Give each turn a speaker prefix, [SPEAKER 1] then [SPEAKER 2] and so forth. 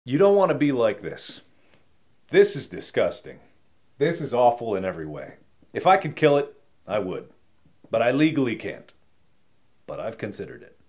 [SPEAKER 1] You don't want to be like this. This is disgusting. This is awful in every way. If I could kill it, I would. But I legally can't. But I've considered it.